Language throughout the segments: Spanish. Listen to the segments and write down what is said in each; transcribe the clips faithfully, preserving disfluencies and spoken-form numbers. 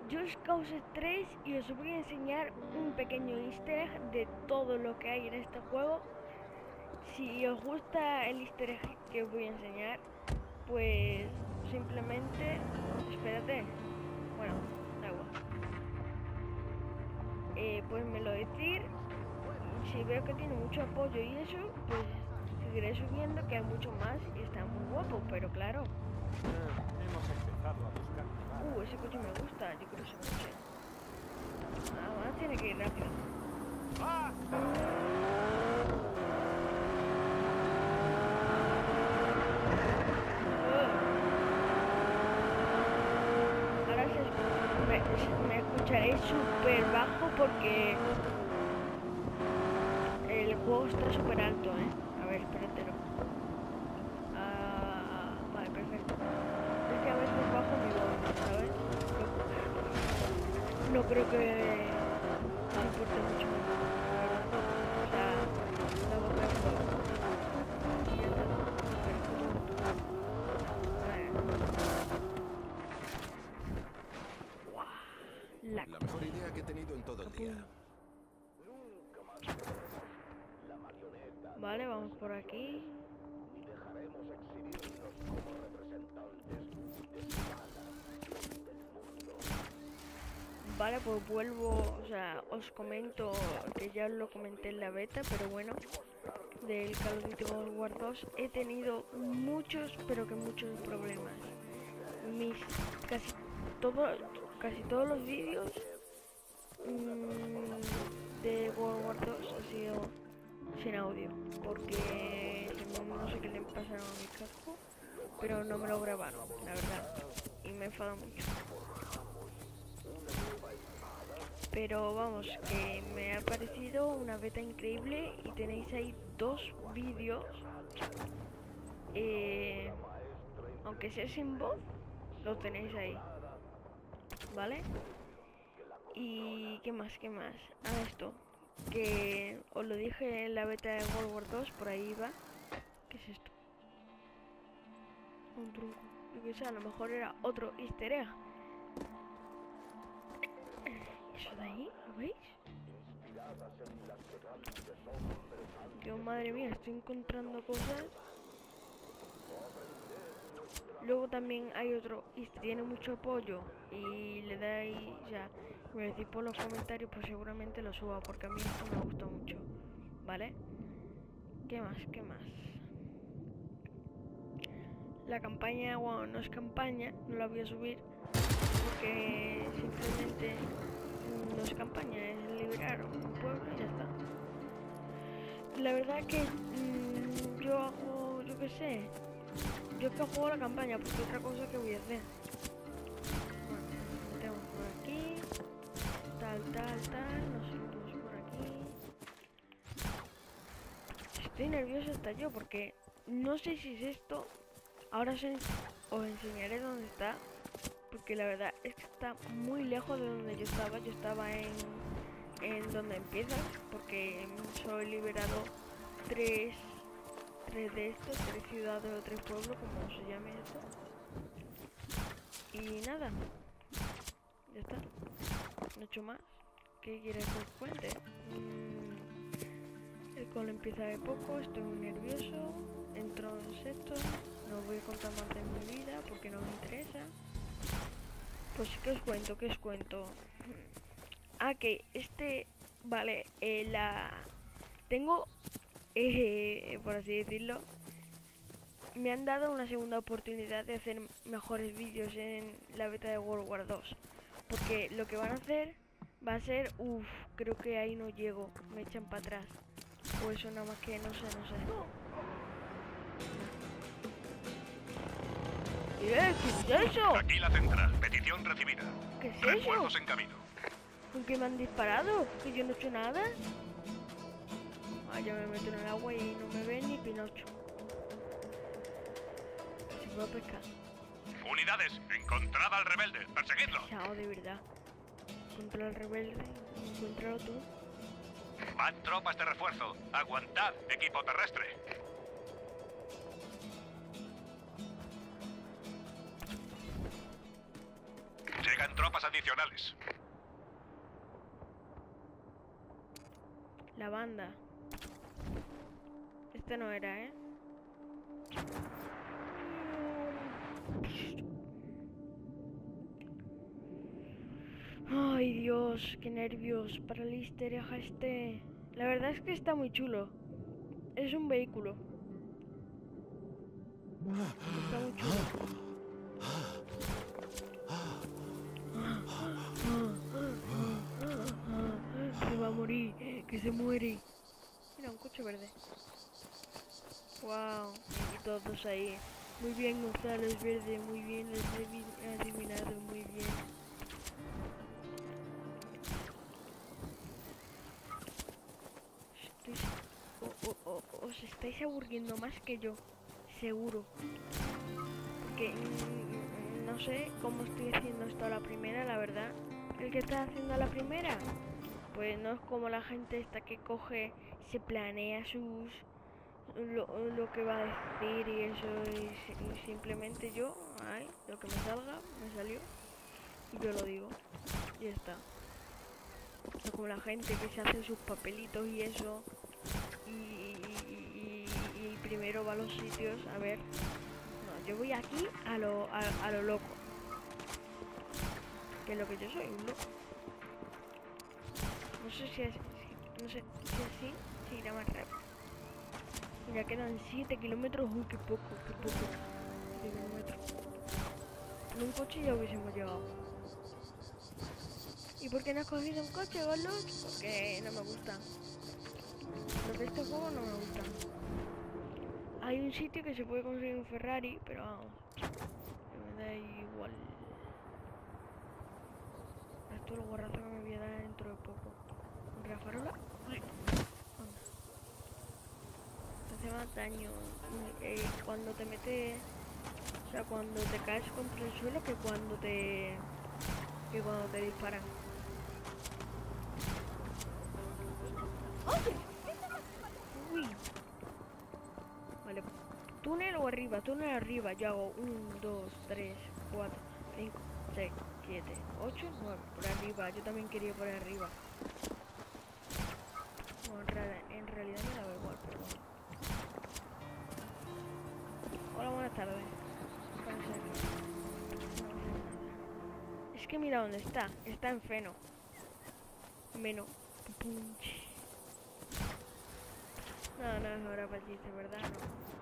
yo os causo estrés y os voy a enseñar un pequeño easter egg de todo lo que hay en este juego. Si os gusta el easter egg que os voy a enseñar, pues simplemente, espérate, bueno, da igual, eh, pues me lo decir. Si veo que tiene mucho apoyo y eso, pues seguiré subiendo, que hay mucho más y está muy guapo, pero claro. Eh, hemos empezado a buscar. Uh, ese coche me gusta, yo quiero ese coche. Ahora tiene que ir rápido. ¡Ah! Ahora se, me, me escucharé súper bajo porque el juego está súper alto, ¿eh? A ver, espérate. Ah, vale, perfecto. Es que a veces bajo mi voz, ¿sabes? No, no creo que me importe mucho, la verdad. O sea, la voz de La, La mejor idea que he tenido en todo el día. Vale, vamos por aquí. Vale, pues vuelvo, o sea, os comento que ya lo comenté en la beta, pero bueno, del Call of Duty World War dos he tenido muchos, pero que muchos problemas. Mis casi todo, casi todos los vídeos mmm, de World War dos ha sido sin audio, porque no sé qué le pasaron a mi casco, pero no me lo grabaron, la verdad, y me enfada mucho. Pero vamos, que me ha parecido una beta increíble y tenéis ahí dos vídeos, eh, aunque sea sin voz, lo tenéis ahí, ¿vale? Y qué más, qué más, ah, esto, que os lo dije en la beta de World War dos, por ahí va. ¿Qué es esto? Un truco, yo qué sé, a lo mejor era otro easter egg. ¿Eso de ahí? ¿Lo veis? Yo, madre mía, estoy encontrando cosas. Luego también hay otro, y tiene mucho apoyo y le dais, o sea, me decís por los comentarios, pues seguramente lo suba, porque a mí esto me gusta mucho, ¿vale? ¿Qué más? ¿Qué más? La campaña, bueno, no es campaña, no la voy a subir, porque simplemente no es campaña, es liberar un pueblo y ya está. La verdad que mmm, yo hago, yo qué sé, yo que juego la campaña, porque otra cosa que voy a hacer. Bueno, metemos por aquí, tal, tal, tal, nos subimos por aquí. Estoy nervioso hasta yo, porque no sé si es esto. Ahora os, en os enseñaré dónde está, porque la verdad es que está muy lejos de donde yo estaba. Yo estaba en, en donde empiezas, porque solo he liberado tres, tres de estos, tres ciudades o tres pueblos, como se llame esto. Y nada, ya está, no he hecho más. ¿Qué quieres que os cuente? Mm, el call empieza de poco, estoy muy nervioso, entro en sexto, no os voy a contar más de mi vida porque no me interesa. Pues ¿qué os cuento? ¿Qué os cuento? Ah, que este, vale, eh, la... Tengo, eh, por así decirlo, me han dado una segunda oportunidad de hacer mejores vídeos en la beta de World War dos. Porque lo que van a hacer va a ser, uff, creo que ahí no llego, me echan para atrás. O eso nada más que no sé, no sé. ¿Qué es eso? Aquí la central, petición recibida. ¿Qué es Refuerzos eso? en camino. ¿Con qué me han disparado? ¿Que yo no he hecho nada? Ah, ya me meto en el agua y no me ve ni Pinocho. Se puede pescar. Unidades, encontrad al rebelde, perseguidlo. Chao, de verdad. Contra el rebelde, encuéntralo tú. Van tropas de refuerzo. Aguantad, equipo terrestre. Llegan tropas adicionales. La banda. Este no era, ¿eh? Ay, Dios, qué nervios para el easter egg este. La verdad es que está muy chulo. Es un vehículo. Está muy chulo. Se va a morir, que se muere. Mira, un coche verde. Wow, y todos ahí. Muy bien, Gonzalo, es verde, muy bien, lo has adivinado, muy bien. Estoy... O, o, o, os estáis aburriendo más que yo, seguro. Porque mm, no sé cómo estoy haciendo esto a la primera, la verdad. El que está haciendo a la primera, pues no es como la gente esta que coge, se planea sus... Lo, lo que va a decir y eso, y, y simplemente yo, ay, lo que me salga, me salió, y yo lo digo, y ya está. No como la gente que se hace sus papelitos y eso, y, y, y, y primero va a los sitios, a ver, no, yo voy aquí a lo, a, a lo loco, que es lo que yo soy, un loco. No sé si es, si, no sé si así, si irá más rápido. Ya quedan siete kilómetros, uy, qué poco, qué poco. siete kilómetros. En un coche ya hubiésemos llegado. ¿Y por qué no has cogido un coche, Golos? Porque no me gusta. Los de este juego no me gustan. Hay un sitio que se puede conseguir un Ferrari, pero vamos, me da igual. Esto es lo guarrazo que me voy a dar dentro de poco. ¿Un Rafarola? Hace más daño eh, cuando te metes, o sea, cuando te caes contra el suelo que cuando te que cuando te disparan. Uy. Vale, túnel o arriba, túnel arriba. Yo hago uno, dos, tres, cuatro, cinco, seis, siete, ocho, nueve. Por arriba, yo también quería por arriba. Bueno, en, realidad, en realidad me da igual, pero bueno. Hola, buenas tardes. Es que mira dónde está. Está en Feno. Meno. No, no es hora para el chiste, ¿verdad? No.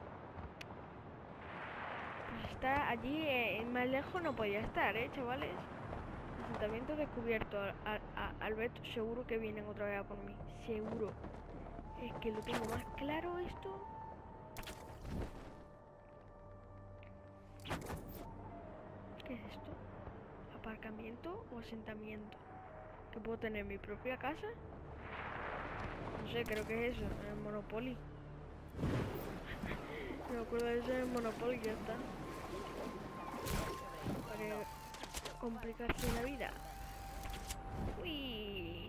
Pues está allí, eh, más lejos no podía estar, ¿eh, chavales? Asentamiento descubierto. A, a, a Alberto, seguro que vienen otra vez a por mí. Seguro. Es que lo tengo más claro esto. ¿Qué es esto? ¿Aparcamiento o asentamiento? ¿Que puedo tener mi propia casa? No sé, creo que es eso, el Monopoly. Me acuerdo de eso en el Monopoly, ya está. Para complicarse la vida. Uy.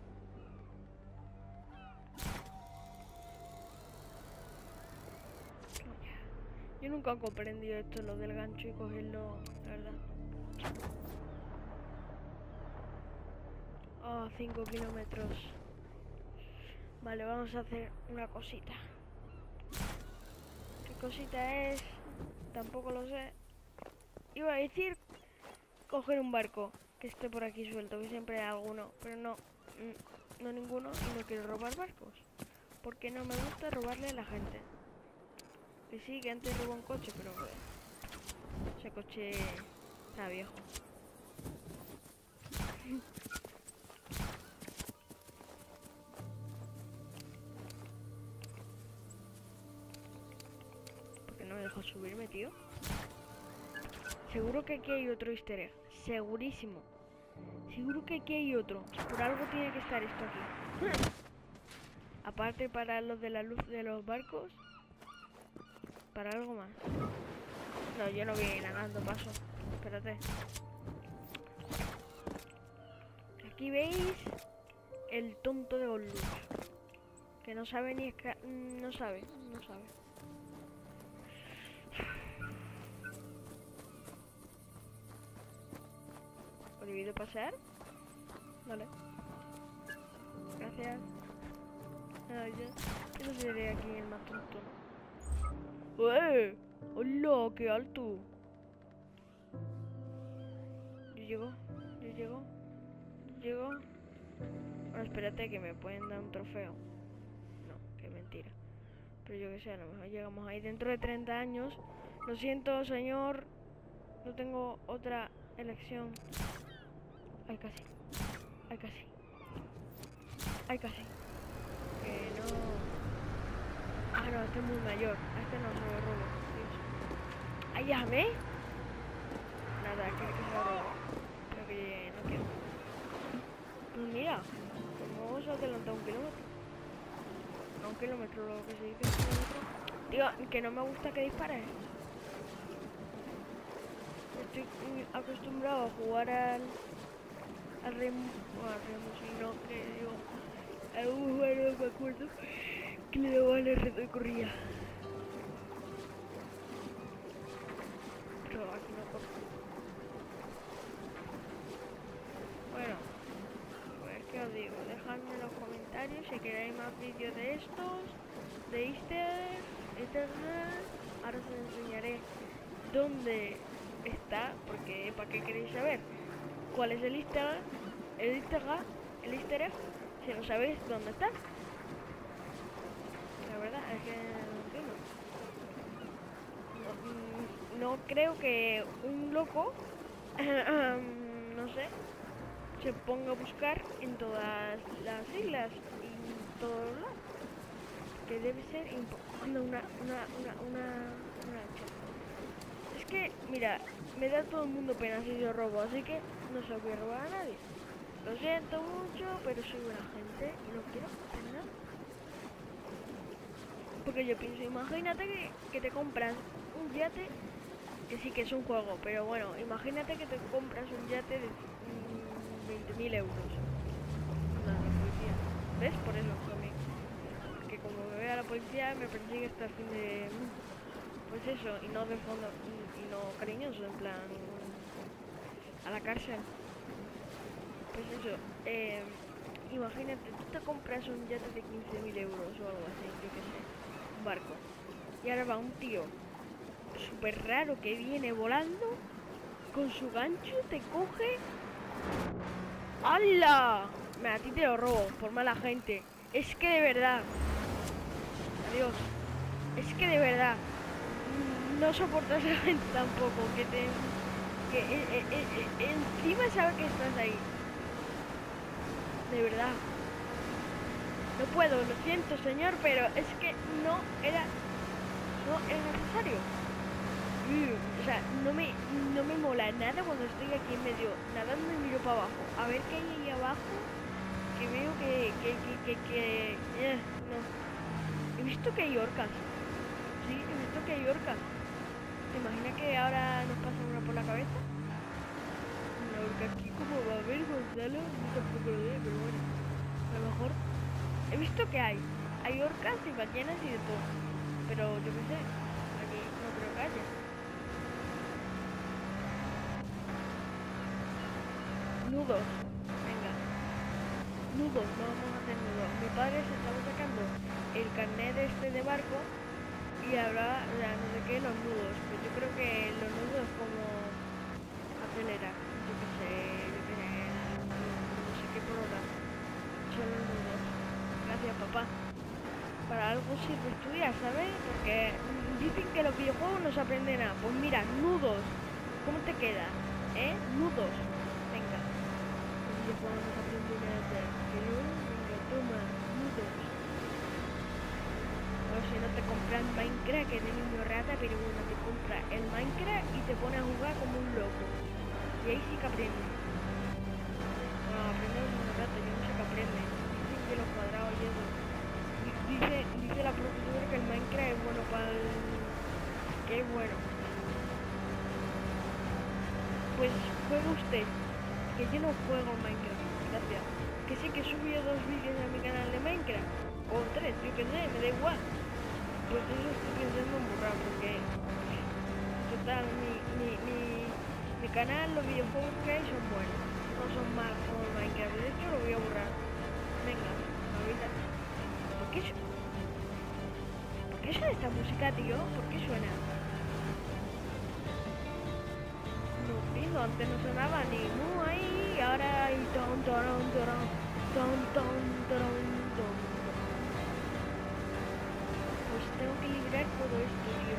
Yo nunca he comprendido esto, lo del gancho y cogerlo, la verdad. Oh, cinco kilómetros. Vale, vamos a hacer una cosita. ¿Qué cosita es? Tampoco lo sé. Iba a decir coger un barco que esté por aquí suelto, que siempre hay alguno, pero no, no ninguno, y no quiero robar barcos. Porque no me gusta robarle a la gente. Que sí, que antes robó un coche, pero eh, ese coche está viejo. ¿Por qué no me dejo subirme, tío? Seguro que aquí hay otro easter egg. Segurísimo. Seguro que aquí hay otro. Por algo tiene que estar esto aquí. Aparte para los de la luz de los barcos. Para algo más. No, yo no voy a ir nadando, paso. Espérate. Aquí veis el tonto de Gollum. Que no sabe ni esca... No sabe, no sabe. ¿Prohibido pasar? Vale. Gracias. Ah, yo, yo no seré aquí el más tonto. ¡Eh! ¡Hola! ¡Qué alto! Yo llego, yo llego, yo llego. Bueno, espérate que me pueden dar un trofeo. No, qué mentira. Pero yo que sé, a lo mejor llegamos ahí dentro de treinta años. Lo siento, señor. No tengo otra elección. Ay, casi. Ay, casi. Ay, casi. Que no... Ah, no, este es muy mayor. A este no se lo robo. Dios. ¡Ay, déjame! Nada, que, que se lo robo. Pero que no quiero. Pues mira, como se ha adelantado un kilómetro. No, un kilómetro, lo que se dice un kilómetro. Digo, que no me gusta que dispares. Estoy acostumbrado a jugar al... al remo... No, al remo, sino que digo... A un jugador, me acuerdo, que le daba el reto y corría. Pero aquí no corro. Bueno, pues que os digo, dejadme en los comentarios si queréis más vídeos de estos, de Easter, Eternal. Ahora os enseñaré dónde está, porque ¿para qué queréis saber cuál es el Easter egg? El Easter egg, el Easter egg, si no sabéis dónde está. La verdad es que no entiendo. No, no creo que un loco, no sé, se ponga a buscar en todas las islas y en todos los lados. Que debe ser una, una, una, una, una, una es que, mira, me da todo el mundo pena si yo robo, así que no se lo voy a robar a nadie. Lo siento mucho, pero soy buena gente y no quiero hacer nada. Porque yo pienso, imagínate que, que te compras un yate, que sí que es un juego, pero bueno, imagínate que te compras un yate de mmm, veinte mil euros. Nada, la policía. ¿Ves? Por eso también. Que como me vea la policía me persigue hasta el fin de... Pues eso, y no de fondo, y, y no cariñoso, en plan... a la cárcel. Pues eso, eh, imagínate, tú te compras un yate de quince mil euros o algo así, yo qué sé, un barco. Y ahora va un tío súper raro que viene volando, con su gancho, te coge... ¡Hala! Me a ti te lo robo, por mala gente. Es que de verdad... Adiós. Es que de verdad... No soporto a esa gente tampoco, que te... Que eh, eh, eh, eh, encima sabe que estás ahí. De verdad. No puedo, lo siento, señor, pero es que no era... No era necesario. Mm, o sea, no me, no me mola nada cuando estoy aquí en medio nadando y miro para abajo. A ver qué hay ahí abajo. Que veo que... que, que, que, que eh, no. He visto que hay orcas. Sí, he visto que hay orcas. ¿Te imaginas que ahora nos pasa una por la cabeza? Una orca aquí, como va a haber, Gonzalo? Yo tampoco lo sé, pero bueno. A lo mejor... He visto que hay. Hay orcas y ballenas y de todo. Pero yo qué sé. Aquí no creo que haya. Nudos. Venga. Nudos, no vamos a hacer nudos. Mi padre se estaba sacando el carnet este de barco. Y ahora, o sea, no sé qué, los nudos. Pues yo creo que los nudos como acelerar. Yo qué sé, yo qué sé, no sé qué por hora. Son los nudos. Gracias, papá. Para algo sirve estudiar, ¿sabes? Porque dicen que los videojuegos no se aprenden nada. Pues mira, nudos. ¿Cómo te queda? ¿Eh? Nudos. Venga. Los videojuegos no se aprenden nada. Que no, venga, toma, nudos. O si no te compras Minecraft, que eres niño rata, pero bueno, te compras el Minecraft y te pones a jugar como un loco. Y ahí sí que aprendes. No, aprender un rato, yo no sé qué aprende. Dicen que los cuadrados y eso. Dice, dice la profesora que el Minecraft es bueno para el... que es bueno. Pues juega usted. Que yo no juego Minecraft, gracias. Que sí que he subido dos vídeos a mi canal de Minecraft. O tres, yo qué sé, me da igual. Pues eso estoy pensando en borrar porque total, mi, mi, mi, mi canal, los videojuegos que hay son buenos. no son malos como el Minecraft. De hecho lo voy a borrar. Venga, ahorita. ¿Por qué su- ¿Por qué suena esta música, tío? ¿Por qué suena? No, tío, antes no sonaba ni mu ahí, ahora hay ton, ton, ton, ton, ton, ton, ton. Pues tengo que librar todo esto, tío.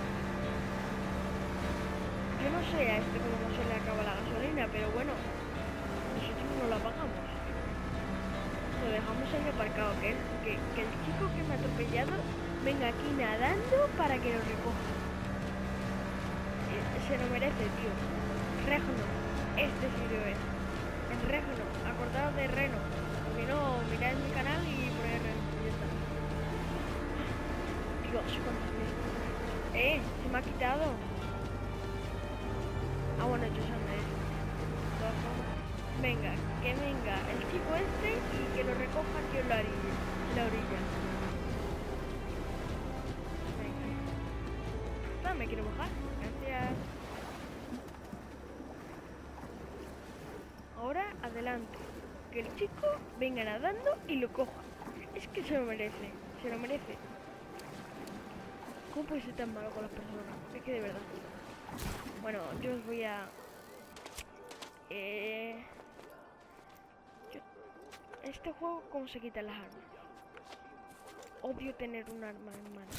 Yo no sé a este cómo no se le acaba la gasolina, pero bueno, nosotros no la pagamos. Lo dejamos ahí aparcado, que, el- que, que el chico que me ha atropellado venga aquí nadando para que lo recoja. Eh, Se lo merece, tío. Regno, este sitio es. En Regno, acordaos de Reno. Si no, mirad mi canal y ponéis Reno. Ya está. Dios, cuántas veces. Eh, se me ha quitado. Ah, bueno, yo soy Andrés. De todas formas, venga, que venga el chico este y que lo recoja aquí en la orilla. En la orilla. Venga. Ah, me quiero bajar. Gracias. Ahora, adelante. Que el chico venga nadando y lo coja. Es que se lo merece. Se lo merece. ¿Cómo puede ser tan malo con las personas? Es que de verdad. Bueno, yo os voy a... Eh... yo- Este juego, ¿cómo se quitan las armas? Odio tener un arma en mano.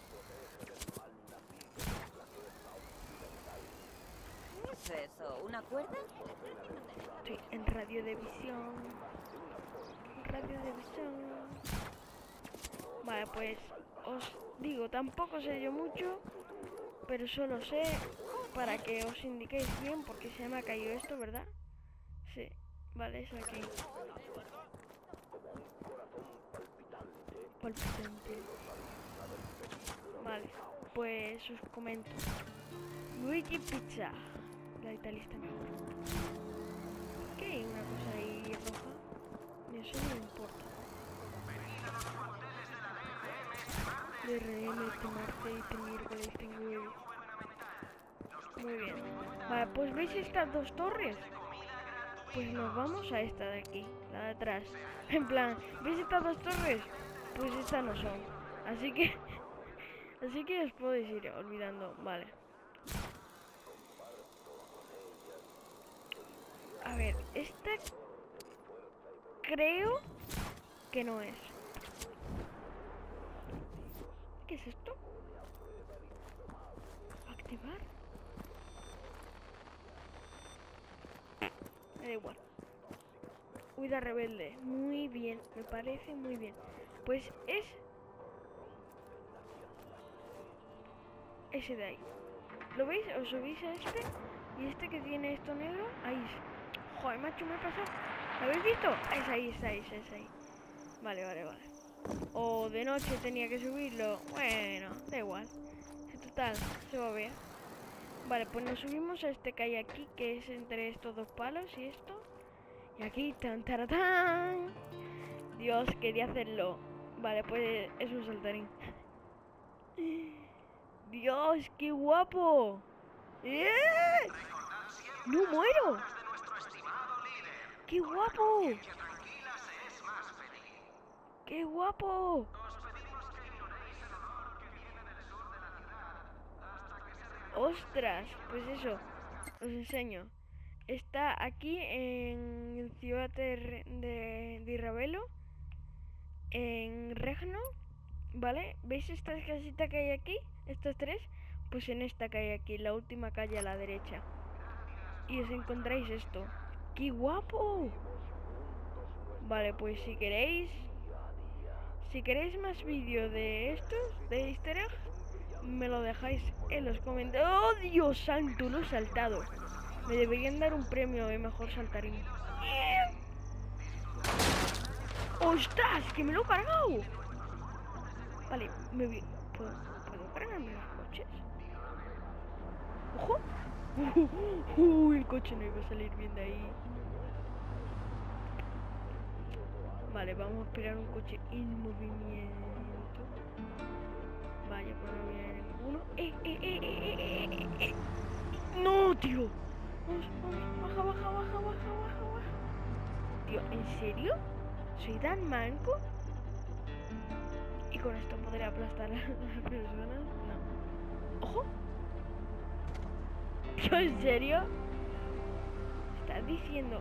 ¿Qué es eso? ¿Una cuerda? Estoy en radio de visión. Radio de visión. Vale, pues os digo, tampoco sé yo mucho, pero solo sé para que os indiquéis bien, porque se me ha caído esto, ¿verdad? Sí, vale, es aquí. Palpitante. Vale, pues os comento. Luigi Pizza. La italista mejor. ¿Qué hay una cosa ahí roja? Ni eso no me importa. De R M, este martes, este miércoles, este jueves. Muy bien. Vale, pues ¿veis estas dos torres? Pues nos vamos a esta de aquí, la de atrás. En plan, ¿veis estas dos torres? Pues estas no son. Así que... Así que os podéis ir olvidando. Vale. A ver, esta... Creo que no es. ¿Qué es esto? ¿Activar? Me da igual. Huida rebelde. Muy bien, me parece muy bien. Pues es... ese de ahí. ¿Lo veis? ¿Os subís a este? Y este que tiene esto negro, ahí. Joder, macho, me he pasado. ¿Lo habéis visto? Es ahí, es ahí, es ahí. Vale, vale, vale. O de noche tenía que subirlo. Bueno, da igual. En total, se va a ver. Vale, pues nos subimos a este que hay aquí, que es entre estos dos palos y esto. Y aquí, tan, taratán. Dios, quería hacerlo. Vale, pues es un saltarín. Dios, qué guapo. ¡Eh! ¡No muero! ¡Qué guapo! ¡Qué guapo! ¡Ostras! Pues eso, os enseño. Está aquí en Ciudad de, de, de Ravelo, en Regno, ¿vale? ¿Veis esta casita que hay aquí? Estas tres, pues en esta que hay aquí, la última calle a la derecha. Y os encontráis esto. ¡Qué guapo! Vale, pues si queréis... Si queréis más vídeo de estos, de easter egg, me lo dejáis en los comentarios. ¡Oh, Dios santo! Lo he saltado. Me deberían dar un premio de mejor saltarín. ¡Ostras! ¡Que me lo he cargado! Vale, me voy... ¿Puedo, ¿puedo cargarme los coches? ¡Ojo! ¡Uh! El coche no iba a salir bien de ahí. Vale, vamos a esperar un coche en movimiento. Vaya, pues no viene ninguno. ¡Eh, eh, eh, eh, eh, eh, eh! ¡No, tío! Vamos, vamos, baja, baja, baja, baja, baja. Tío, ¿en serio? ¿Soy tan manco? ¿Y con esto podré aplastar a las personas? No. ¡Ojo! Tío, ¿en serio? ¿Estás diciendo?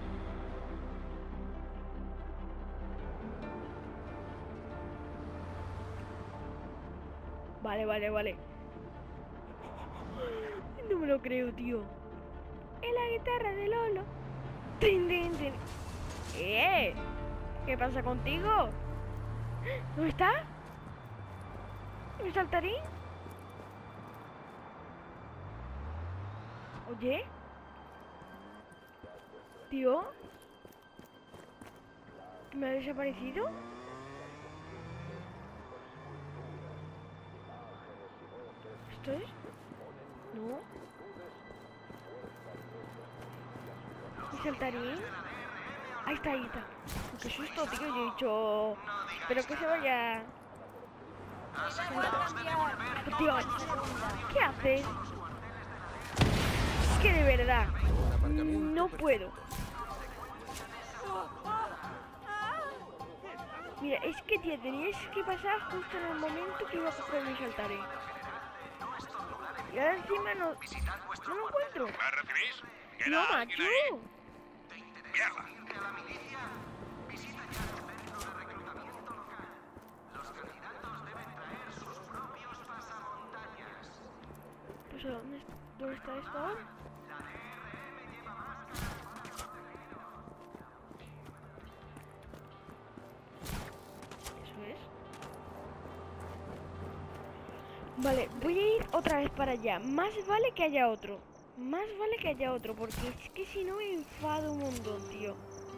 Vale, vale, vale. No me lo creo, tío. Es la guitarra de Lolo. Tin, tin, tin. ¡Eh! ¿Qué pasa contigo? ¿Dónde está? ¿Mi saltarín? Oye. Tío. ¿Me ha desaparecido? ¿Esto es? No. ¿Mi saltarín? Ahí está, ahí está. Qué susto, tío. Yo he dicho... Espero que se vaya... Tío, ¿qué haces? Es que de verdad no puedo. Mira, es que tío, tenías que pasar justo en el momento que iba a coger mi saltarín. Y ahora encima no, no lo encuentro. ¿Me recibís? No, ¿Queda macho. alguien ahí? Mierda. Pues ¿dónde, ¿dónde está esto ahora? Eso es. Vale, voy a ir otra vez para allá. Más vale que haya otro. Más vale que haya otro, porque es que si no me enfado un montón, tío.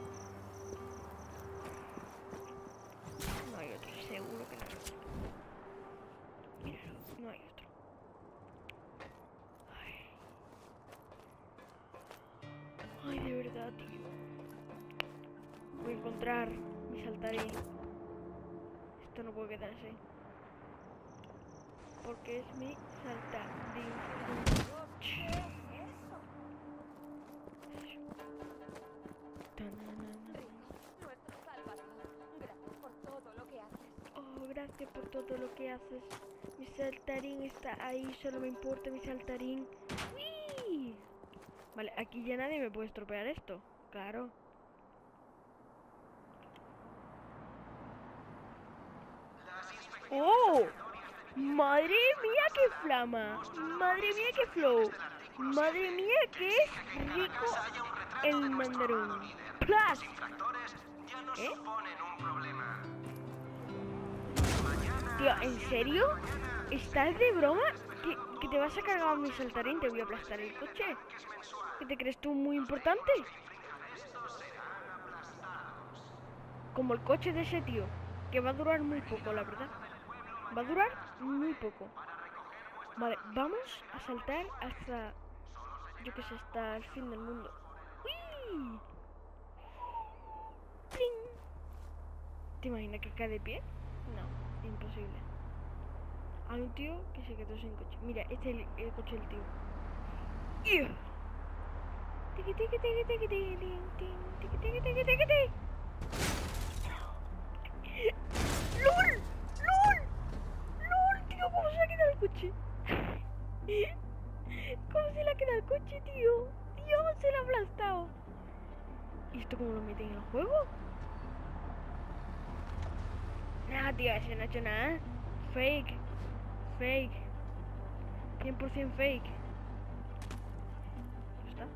No hay otro, seguro que no hay otro. Míralo, no hay otro. Ay, Ay de verdad, tío. Voy a encontrar mi saltarín. Esto no puede quedarse. Porque es mi saltarín. Oh, gracias por todo lo que haces. Mi saltarín está ahí, solo me importa mi saltarín. ¡Uy! Vale, aquí ya nadie me puede estropear esto. Claro. ¡Oh! ¡Madre mía qué flama! ¡Madre mía qué flow! ¡Madre mía qué es rico el mandarín! ¡Plus! ¿Qué? Tío, ¿en serio? ¿Estás de broma? ¿Que, que te vas a cargar mi saltarín? ¿Te voy a aplastar el coche? ¿Qué te crees tú muy importante? Como el coche de ese tío, que va a durar muy poco, la verdad. Va a durar muy poco. Vale, vamos a saltar hasta... Yo que sé, hasta el fin del mundo. ¡Uy! ¡Pling! ¿Te imaginas que cae de pie? No, imposible. Hay un tío que se quedó sin coche. Mira, este es el, el coche del tío. ¡Yeah! Tiki tiki tiki tiki tiki tiki tiki tiki tiki tiki. ¡Lol! ¡Lol! ¡Lol! Tío, ¿cómo se le ha quedado el coche? ¿Cómo se le ha quedado el coche, tío? Dios, se lo ha aplastado. ¿Y esto cómo lo meten en el juego? Nada, tío, ese no ha hecho nada. Fake. Fake. cien por cien fake. ¿Ya está?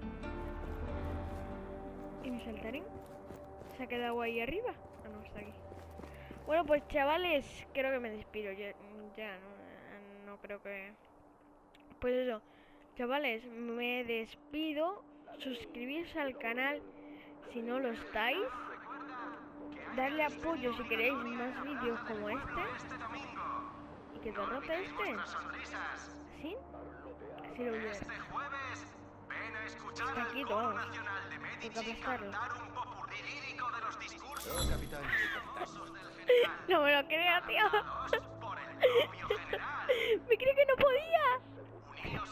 ¿Y mi saltarín? ¿Se ha quedado ahí arriba? Ah, no, está aquí. Bueno, pues chavales, creo que me despido. Ya, ya no, no creo que... Pues eso, chavales, me despido. Suscribirse al canal si no lo estáis. Darle apoyo si queréis más vídeos como este. Y que derrote este. ¿Sí? Así lo voy a ver. Está aquí todo. Hay que aplastarlo. No, capitán, capitán. No me lo creo, tío. Me creí que no podía.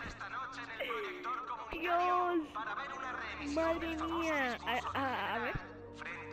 Dios. Madre mía. A, a, a ver.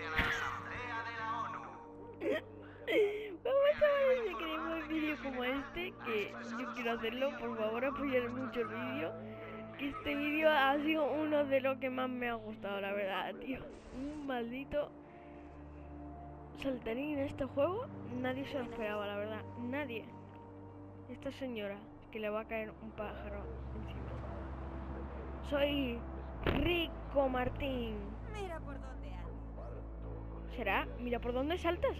este, que yo quiero hacerlo, por favor apoyar mucho el vídeo. Que este vídeo ha sido uno de los que más me ha gustado, la verdad, tío. Un maldito saltarín en este juego, nadie se lo esperaba, la verdad, nadie. Esta señora, que le va a caer un pájaro encima. Soy Rico Martín. Mira por dónde andas. ¿Será? Mira por dónde saltas.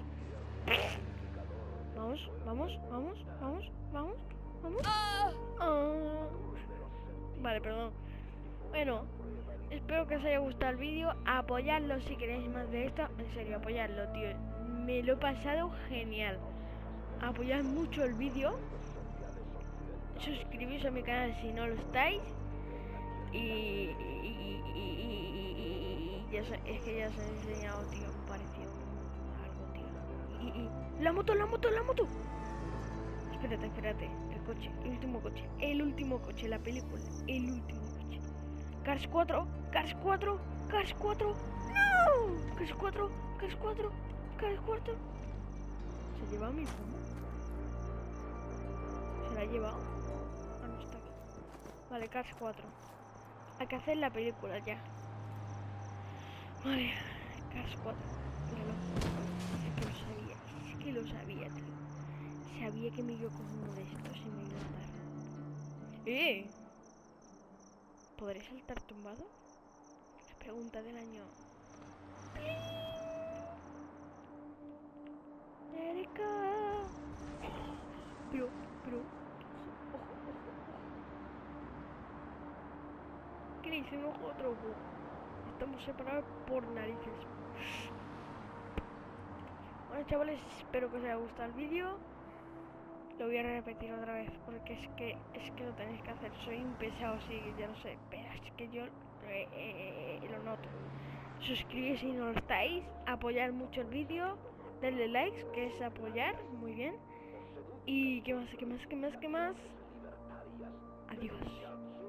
Vamos, vamos, vamos, vamos, vamos, vamos. Ah. Vale, perdón. Bueno, espero que os haya gustado el vídeo. Apoyadlo si queréis más de esto. En serio, apoyadlo, tío. Me lo he pasado genial. Apoyad mucho el vídeo. Suscribíos a mi canal si no lo estáis. Y, y, y, y, y ya sé, es que ya os he enseñado, tío. Me pareció algo, tío. Y, y, la moto, la moto, la moto. Espérate, espérate. El coche, el último coche. El último coche, la película. El último coche. Cars cuatro, Cars cuatro, Cars cuatro. ¡No! Cars cuatro, Cars cuatro, Cars cuatro. ¿Se lleva mi fondo? ¿Se la ha llevado? Ah, no está aquí. Vale, Cars cuatro. Hay que hacer la película ya. Vale, Cars cuatro. Míralo. Es que lo sabía, es que lo sabía, tío. Sabía que me iba con uno de estos y me iba a matar. ¡Eh! ¿Podré saltar tumbado? La pregunta del año. Erika. Pero, pero. Ojo, ojo, ojo. ¿Qué le hice un ojo a otro ojo? Estamos separados por narices. Bueno, chavales, espero que os haya gustado el vídeo. Lo voy a repetir otra vez porque es que es que lo tenéis que hacer. Soy un pesado, sí, ya lo sé, pero es que yo eh, eh, lo noto. Suscribíos si no lo estáis, apoyar mucho el vídeo, darle likes, que es apoyar, muy bien. Y qué más, qué más, qué más, qué más. Adiós.